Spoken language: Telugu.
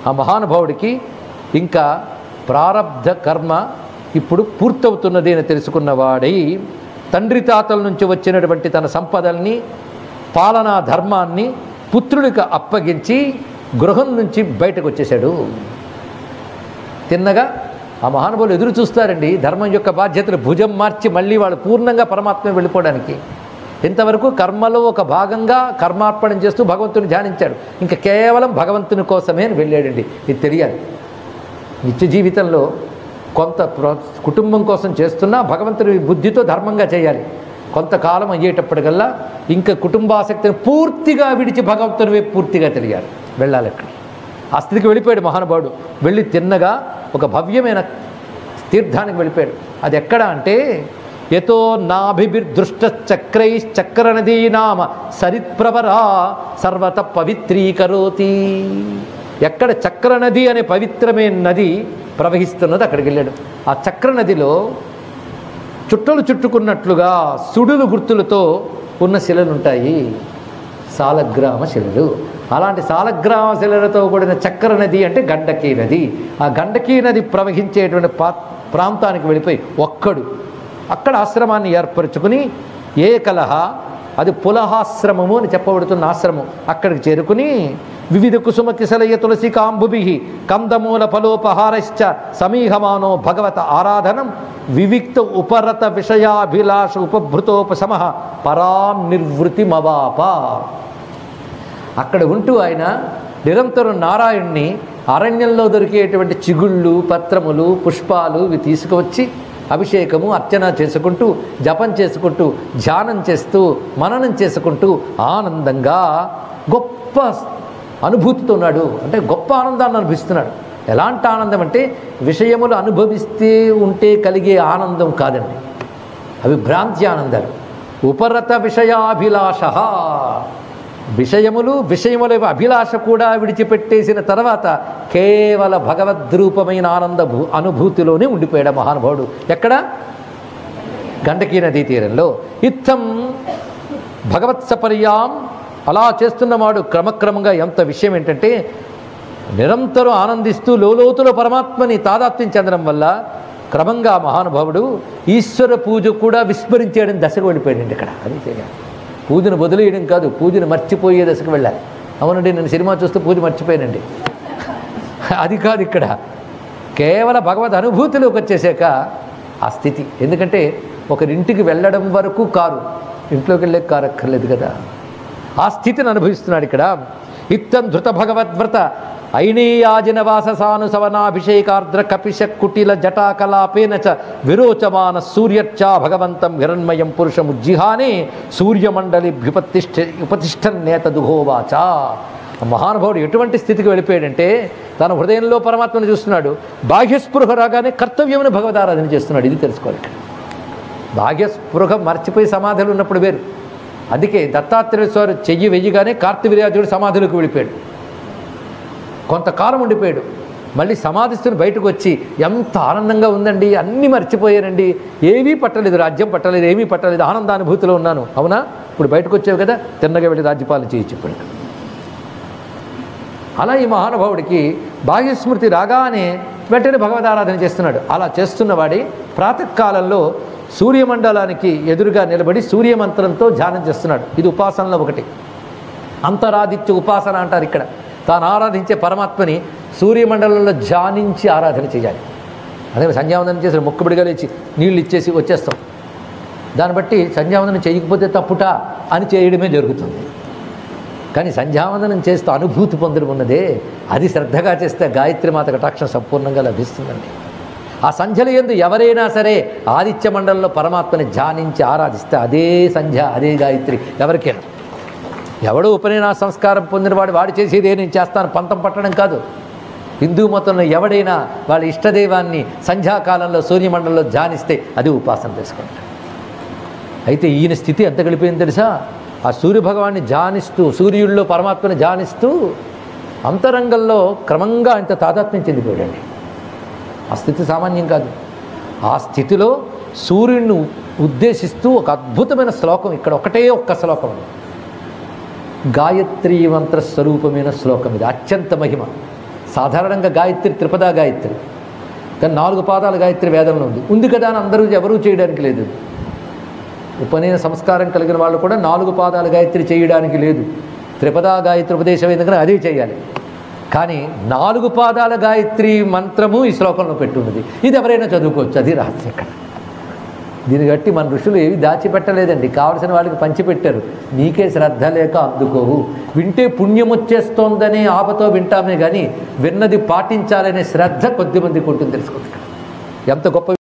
ఆ మహానుభావుడికి ఇంకా ప్రారబ్ధ కర్మ ఇప్పుడు పూర్తవుతున్నది అని తెలుసుకున్నవాడై తండ్రి తాతల నుంచి వచ్చినటువంటి తన సంపదల్ని పాలనా ధర్మాన్ని పుత్రుడికి అప్పగించి గృహం నుంచి బయటకు వచ్చేశాడు. తిన్నగా ఆ మహానుభావులు ఎదురు చూస్తారండి ధర్మం యొక్క బాధ్యతలు భుజం మార్చి మళ్ళీ వాళ్ళు పూర్ణంగా పరమాత్మ వెళ్ళిపోవడానికి. ఇంతవరకు కర్మలో ఒక భాగంగా కర్మార్పణం చేస్తూ భగవంతుని ధ్యానించాడు. ఇంకా కేవలం భగవంతుని కోసమే వెళ్ళాడండి. ఇది తెలియాలి. నిత్య జీవితంలో కొంత కుటుంబం కోసం చేస్తున్నా భగవంతుని బుద్ధితో ధర్మంగా చేయాలి. కొంతకాలం అయ్యేటప్పటికల్లా ఇంకా కుటుంబాసక్తిని పూర్తిగా విడిచి భగవంతుని వైపు పూర్తిగా తెలియాలి, వెళ్ళాలి. అక్కడ ఆ స్థితికి వెళ్ళిపోయాడు మహానుభావుడు. వెళ్ళి తిన్నగా ఒక భవ్యమైన తీర్థానికి వెళ్ళిపోయాడు. అది ఎక్కడ అంటే యతో నాభిర్దృష్ట చక్ర నదీ నామ సరిత్ప్రవరా సర్వత పవిత్రీకరోతి. ఎక్కడ చక్ర నది అనే పవిత్రమైన నది ప్రవహిస్తున్నది అక్కడికి వెళ్ళాడు. ఆ చక్ర నదిలో చుట్టలు చుట్టుకున్నట్లుగా సుడులు గుర్తులతో ఉన్న శిలలు ఉంటాయి, సాలగ్రామ శిలలు. అలాంటి సాలగ్రామ శిలలతో కూడిన చక్ర నది అంటే గండకీ నది. ఆ గండకీ నది ప్రవహించేటువంటి ప్రాంతానికి వెళ్ళిపోయి ఒక్కడు అక్కడ ఆశ్రమాన్ని ఏర్పరచుకుని ఏకలహ, అది పులహాశ్రమము అని చెప్పబడుతున్న ఆశ్రమం, అక్కడికి చేరుకుని వివిధ కుసుమ కిసలయ తులసి కాంబుభి కందమూల ఫలోపహారశ్చ సమీహమానో భగవత ఆరాధనం వివిక్త ఉపరత విషయాభిలాష ఉపభృతోపశమ పరాం నిర్వృతిమవాప. అక్కడ ఉంటూ ఆయన నిరంతరం నారాయణ్ణి అరణ్యంలో దొరికేటువంటి చిగుళ్ళు పత్రములు పుష్పాలు ఇవి తీసుకువచ్చి అభిషేకము అర్చన చేసుకుంటూ జపం చేసుకుంటూ ధ్యానం చేస్తూ మననం చేసుకుంటూ ఆనందంగా గొప్ప అనుభూతితో ఉన్నాడు. అంటే గొప్ప ఆనందాన్ని అనుభవిస్తున్నాడు. ఎలాంటి ఆనందం అంటే విషయములు అనుభవిస్తే ఉంటే కలిగే ఆనందం కాదండి, అవి భ్రాంతి ఆనందాలు. ఉపరత విషయాభిలాష, విషయముల అభిలాష కూడా విడిచిపెట్టేసిన తర్వాత కేవల భగవద్రూపమైన ఆనంద అనుభూతిలోనే ఉండిపోయాడు మహానుభావుడు. ఎక్కడ? గండకీ నదీ తీరంలో. ఇత్తం భగవత్సపర్యాం. అలా చేస్తున్నవాడు క్రమక్రమంగా ఎంత విషయం ఏంటంటే నిరంతరం ఆనందిస్తూ లోతులో పరమాత్మని తాదాత్మ్యం చెందడం వల్ల క్రమంగా మహానుభావుడు ఈశ్వర పూజ కూడా విస్మరించేయడం దశకు వెళ్ళిపోయాడండి. ఇక్కడ అది తెలియాలి. పూజను వదిలేయడం కాదు, పూజను మర్చిపోయే దశకు వెళ్ళాలి. అవునండి, నేను సినిమా చూస్తూ పూజ మర్చిపోయానండి, అది కాదు. ఇక్కడ కేవల భగవద్ అనుభూతిలోకి వచ్చేసాక ఆ స్థితి. ఎందుకంటే ఒకరింటికి వెళ్ళడం వరకు కారు, ఇంట్లోకి వెళ్ళే కారు అక్కర్లేదు కదా, ఆ స్థితిని అనుభవిస్తున్నాడు ఇక్కడ. ఇత్తం ధృత భగవద్వ్రత ఐనేయాజినవాససాను సవనాభిషేకార్ద్ర కపిశ కుటిల జటాకలాపేన చ విరోచమాన సూర్యర్చా భగవంతం హిరణ్మయం పురుషముజ్జిహానే సూర్యమండలిభ్యుపతిష్టన్నేతదుహోవాచ. మహానుభావుడు ఎటువంటి స్థితికి వెళ్ళిపోయాడంటే తన హృదయంలో పరమాత్మను చూస్తున్నాడు. బాహ్యస్పృహ రాగానే కర్తవ్యమును భగవదారాధన చేస్తున్నాడు. ఇది తెలుసుకోవాలి. బాహ్యస్పృహ మర్చిపోయి సమాధులు ఉన్నప్పుడు వేరు. అందుకే దత్తాత్రేయ స్వామి చెయ్యి వెయ్యగానే కార్తవీర్యార్జునుడు సమాధిలోకి వెళ్ళిపోయాడు. కొంతకాలం ఉండిపోయాడు. మళ్ళీ సమాధిస్తుని బయటకు వచ్చి ఎంత ఆనందంగా ఉందండి, అన్నీ మర్చిపోయానండి, ఏమీ పట్టలేదు, రాజ్యం పట్టలేదు, ఏమీ పట్టలేదు, ఆనందానుభూతిలో ఉన్నాను. అవునా, ఇప్పుడు బయటకు వచ్చావు కదా, తిన్నగా వెళ్ళి రాజ్యపాలన చేయి చెప్పాడు. అలా ఈ మహానుభావుడికి బాహ్యస్మృతి రాగానే వెంటనే భగవదారాధన చేస్తున్నాడు. అలా చేస్తున్నవాడి ప్రాతకాలంలో సూర్యమండలానికి ఎదురుగా నిలబడి సూర్యమంత్రంతో ధ్యానం చేస్తున్నాడు. ఇది ఉపాసనలో ఒకటి. అంతరాదిత్య ఉపాసన అంటారు. ఇక్కడ తాను ఆరాధించే పరమాత్మని సూర్యమండలంలో ధ్యానించి ఆరాధన చేయాలి. అదే సంధ్యావందనం చేసిన మొక్కుబడిగా లేచి నీళ్ళు ఇచ్చేసి వచ్చేస్తాం. దాన్ని బట్టి సంధ్యావందనం చేయకపోతే తప్పుట అని చేయడమే జరుగుతుంది. కానీ సంధ్యావందనం చేస్తూ అనుభూతి పొందడం ఉన్నదే, అది శ్రద్ధగా చేస్తే గాయత్రి మాత కటాక్షం సంపూర్ణంగా లభిస్తుందండి. ఆ సంధ్యల యందు ఎవరైనా సరే ఆదిత్య మండలంలో పరమాత్మని ధ్యానించి ఆరాధిస్తే అదే సంధ్య, అదే గాయత్రి. ఎవరికైనా ఎవడో ఉపనయన సంస్కారం పొందినవాడు వాడు చేసేదే నేను చేస్తాను పంతం పట్టడం కాదు. హిందూ మతంలో ఎవడైనా వాళ్ళ ఇష్టదైవాన్ని సంధ్యాకాలంలో సూర్యమండలంలో ధ్యానిస్తే అది ఉపాసన చేసుకుంటారు. అయితే ఈయన స్థితి ఎంత గడిపోయింది తెలుసా? ఆ సూర్యభగవాన్ని ధ్యానిస్తూ సూర్యుల్లో పరమాత్మని ధ్యానిస్తూ అంతరంగంలో క్రమంగా ఇంత తాదాత్మ్యం చెందిపోయాడండి. ఆ స్థితి సామాన్యం కాదు. ఆ స్థితిలో సూర్యుడిని ఉద్దేశిస్తూ ఒక అద్భుతమైన శ్లోకం, ఇక్కడ ఒకటే ఒక్క శ్లోకం, గాయత్రీ మంత్ర స్వరూపమైన శ్లోకం. ఇది అత్యంత మహిమ. సాధారణంగా గాయత్రి త్రిపదా గాయత్రి, కానీ 4 పాదాల గాయత్రి వేదంలో ఉంది కదా అని అందరూ ఎవరూ చేయడానికి లేదు. ఉపనయన సంస్కారం కలిగిన వాళ్ళు కూడా 4 పాదాల గాయత్రి చేయడానికి లేదు. త్రిపదా గాయత్రి ఉపదేశం ఎందుకని అదే చేయాలి. కానీ 4 పాదాల గాయత్రి మంత్రము ఈ శ్లోకంలో పెట్టున్నది. ఇది ఎవరైనా చదువుకోవచ్చు, అది రహస్యం ఇక్కడ. దీన్ని బట్టి మన ఋషులు ఏవి దాచిపెట్టలేదండి, కావలసిన వాళ్ళకి పంచిపెట్టారు. నీకే శ్రద్ధ లేక అందుకోవు, వింటే పుణ్యం వచ్చేస్తోందనే ఆపతో వింటామే కానీ విన్నది పాటించాలనే శ్రద్ధ కొద్దిమందికి ఉంటుంది. తెలుసుకుంటారు ఎంత గొప్ప